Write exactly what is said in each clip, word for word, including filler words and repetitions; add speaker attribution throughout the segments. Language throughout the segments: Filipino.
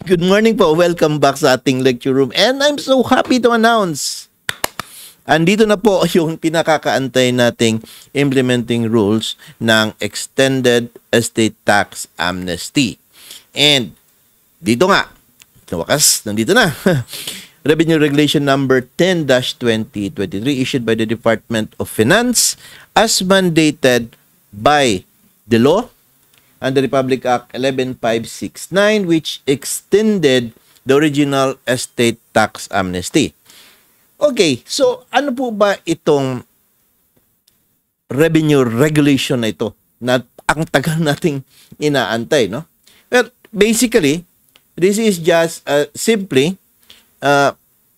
Speaker 1: Good morning po. Welcome back sa ating lecture room. And I'm so happy to announce, andito na po yung pinakakaantay nating implementing rules ng Extended Estate Tax Amnesty. And dito nga, sa wakas, nandito na. Revenue Regulation number ten dash twenty twenty-three issued by the Department of Finance as mandated by the law and the Republic Act eleven five sixty-nine, which extended the original estate tax amnesty. Okay, so ano po ba itong revenue regulation na ito na ang tagal nating inaantay, no? Well, basically, this is just uh, simply uh,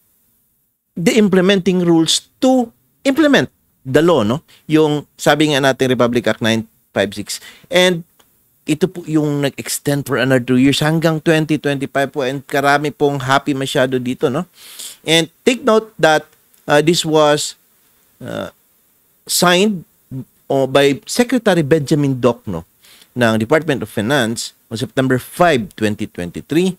Speaker 1: the implementing rules to implement the law, no? Yung sabi nga natin Republic Act nine fifty-six, and ito po yung nag-extend for another two years hanggang twenty twenty-five po, and karami pong happy masyado dito, no? And take note that uh, this was uh, signed uh, by Secretary Benjamin Docno ng Department of Finance on September fifth, twenty twenty-three,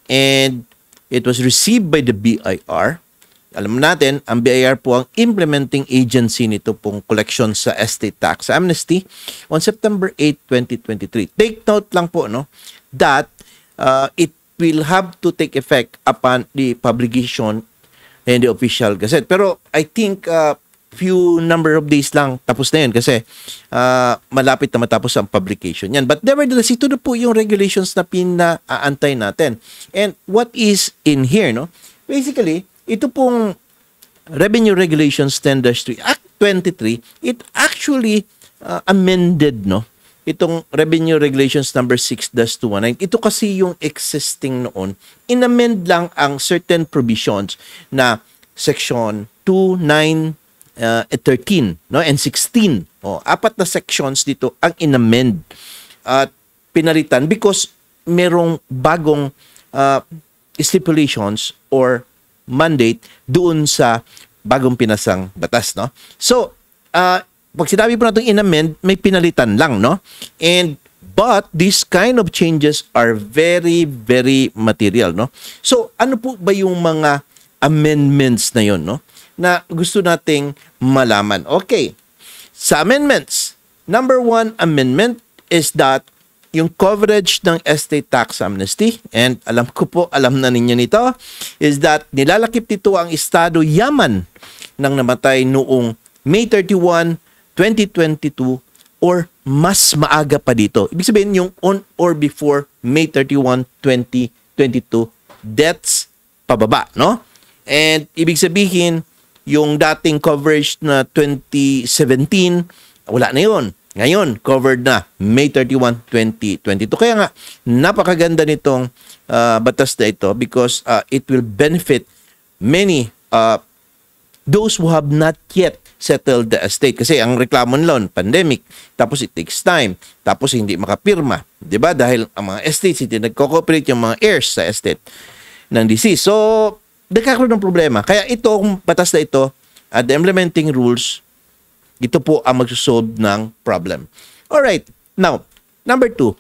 Speaker 1: and it was received by the B I R. Alam natin, ang B I R po ang implementing agency nito pong collection sa estate tax amnesty on September eighth, twenty twenty-three. Take note lang po, no, that uh, it will have to take effect upon the publication in the official gazette. Pero I think uh, few number of days lang tapos na yun kasi uh, malapit na matapos ang publication yan. But nevertheless, ito na po yung regulations na pinaantay natin. And what is in here, no? Basically, ito pong Revenue Regulations ten dash three, Act twenty-three, it actually uh, amended, no? Itong Revenue Regulations number six dash two nineteen. Ito kasi yung existing noon. Inamend lang ang certain provisions na Section two, nine, uh, thirteen, no? And sixteen. Oh, apat na sections dito ang inamend at pinalitan because merong bagong uh, stipulations or mandate doon sa bagong pinasang batas, no? So, uh, pag sinabi po natin inamend, may pinalitan lang, no? And, but, these kind of changes are very, very material, no? So, ano po ba yung mga amendments na yon, no? Na gusto nating malaman. Okay. Sa amendments, number one amendment is that yung coverage ng estate tax amnesty, and alam ko po, alam na ninyo nito, is that nilalakip nito ang estado yaman ng namatay noong May thirty-first, twenty twenty-two or mas maaga pa dito. Ibig sabihin yung on or before May thirty-first, twenty twenty-two deaths pababa, no? And ibig sabihin yung dating coverage na twenty seventeen, wala na yun. Ngayon, covered na May thirty-first, twenty twenty-two. Kaya nga, napakaganda nitong uh, batas na ito because uh, it will benefit many uh, those who have not yet settled the estate. Kasi ang reklamo loan, pandemic, tapos it takes time, tapos hindi makapirma. Diba? Dahil ang mga estates, hindi nagko-cooperate yung mga heirs sa estate ng deceased. So, nagkakaroon ng problema. Kaya itong batas na ito, uh, the implementing rules, ito po ang magsusolve ng problem. Alright. Now, number two,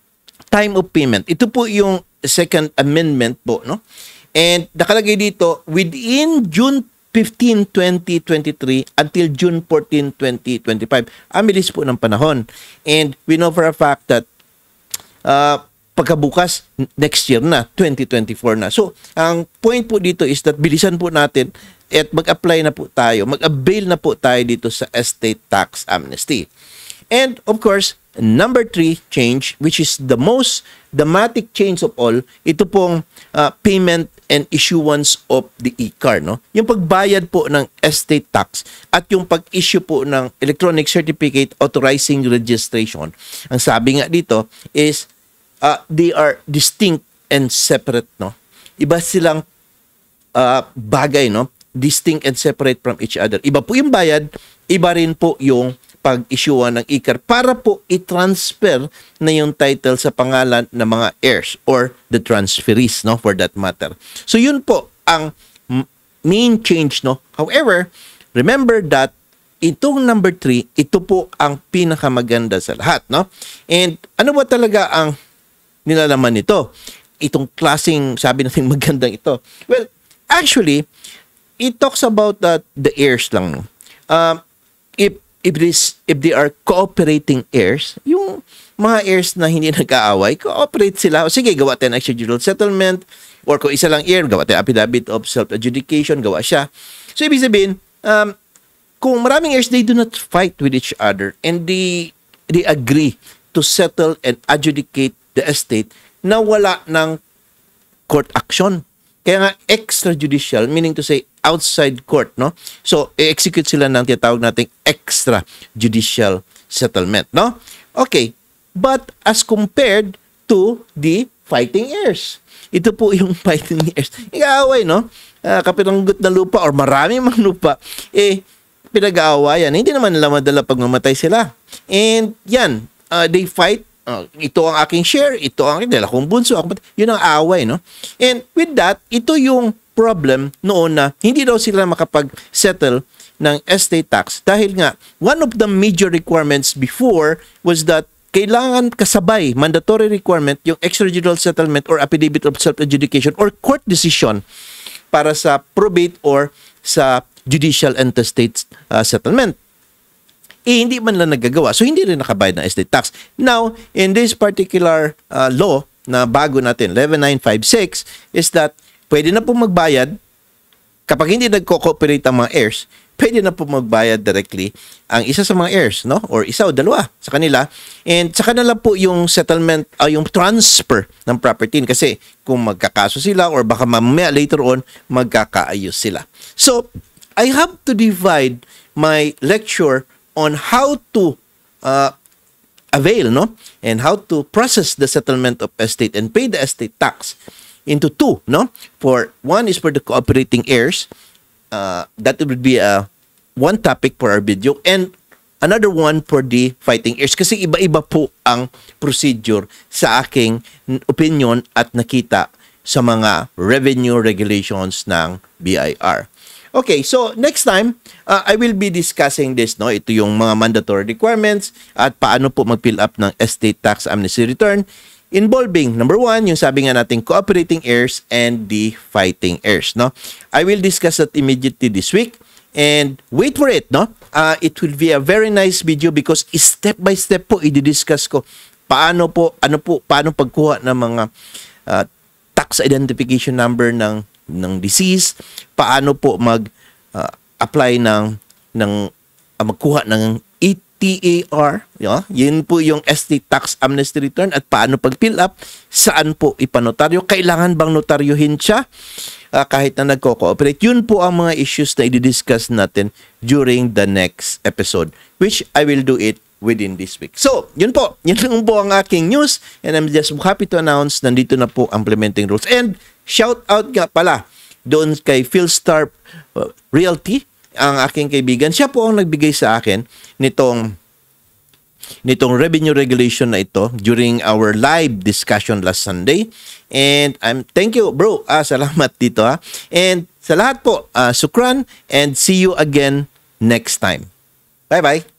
Speaker 1: time of payment. Ito po yung second amendment po, no? And nakalagay dito, within June fifteenth, twenty twenty-three until June fourteenth, twenty twenty-five. Ang bilis po ng panahon. And we know for a fact that uh, pagkabukas, next year na, twenty twenty-four na. So, ang point po dito is that bilisan po natin at mag-apply na po tayo, mag-avail na po tayo dito sa estate tax amnesty. And of course, number three change, which is the most dramatic change of all, ito pong uh, payment and issuance of the e-card, no? Yung pagbayad po ng estate tax at yung pag-issue po ng electronic certificate authorizing registration. Ang sabi nga dito is uh, they are distinct and separate, no? Iba silang uh, bagay, no? Distinct and separate from each other. Iba po yung bayad, iba rin po yung pag-issuean ng e-card para po i-transfer na yung title sa pangalan ng mga heirs or the transferees, no, for that matter. So yun po ang main change, no. However, remember that itong number three, ito po ang pinakamaganda sa lahat, no. And ano ba talaga ang nilalaman nito? itong klaseng sabi natin magandang ito? Well, actually, it talks about that the heirs lang. No? Um, if if this if they are cooperating heirs, yung mga heirs na hindi nag-aaway, cooperate sila. O sige, gawa tayo ng extrajudicial settlement, or kung isa lang heir, gawa tayo affidavit of self-adjudication, gawa siya. So, ibig sabihin, um, kung maraming heirs, they do not fight with each other and they they agree to settle and adjudicate the estate na wala ng court action. Kaya nga extrajudicial, meaning to say outside court, no? So, i-execute sila ng tinatawag nating extrajudicial settlement, no? Okay. But as compared to the fighting heirs. Ito po yung fighting heirs. Ikaaway, no? Uh, kapiranggot na lupa or marami mang lupa, eh, pinag-aawayan. Hindi naman nila madala pag mamatay sila. And yan, uh, they fight. Uh, ito ang aking share, ito ang aking dala kong bunso. Ako, yun ang away, no? And with that, ito yung problem noon na hindi daw sila makapag-settle ng estate tax dahil nga, one of the major requirements before was that kailangan kasabay, mandatory requirement, yung extrajudicial settlement or affidavit of self-adjudication or court decision para sa probate or sa judicial intestate uh, settlement. Eh, hindi man lang nagagawa. So, hindi rin nakabayad ng estate tax. Now, in this particular uh, law na bago natin, eleven nine five six, is that pwede na po magbayad kapag hindi nagko-cooperate ang mga heirs, pwede na po magbayad directly ang isa sa mga heirs, no? Or isa o dalawa sa kanila. And sa kanila po yung settlement, uh, yung transfer ng property. Kasi kung magkakaso sila or baka mamaya later on, magkakaayos sila. So, I have to divide my lecture on how to uh, avail, no? And how to process the settlement of estate and pay the estate tax into two, no? For one is for the cooperating heirs. Uh, that would be a one topic for our video, and another one for the fighting heirs. Kasi iba-iba po ang procedure sa aking opinion at nakita sa mga revenue regulations ng B I R. Okay, so next time, uh, I will be discussing this, no? Ito yung mga mandatory requirements at paano po mag-fill up ng estate tax amnesty return involving, number one, yung sabi nga natin, cooperating heirs and the fighting heirs, no? I will discuss that immediately this week and wait for it, no? Uh, it will be a very nice video because step by step po i-discuss ko paano po, ano po, paano pagkuha ng mga uh, tax identification number ng ng deceased, paano po mag uh, apply ng ng uh, magkuha ng E T A R, yeah? Yun po yung estate tax amnesty return at paano pag-fill up, saan po ipanotaryo, kailangan bang notaryohin siya uh, kahit na nagko-cooperate. Yun po ang mga issues na i-discuss natin during the next episode, which I will do it within this week. So, yun po. Yun lang po ang aking news and I'm just happy to announce nandito na po implementing rules. And shout out nga pala doon kay Philstar uh, Realty, ang aking kaibigan. Siya po ang nagbigay sa akin nitong nitong revenue regulation na ito during our live discussion last Sunday. And I'm thank you, bro. Ah, salamat dito ha. And sa lahat po, uh, sukran and see you again next time. Bye-bye.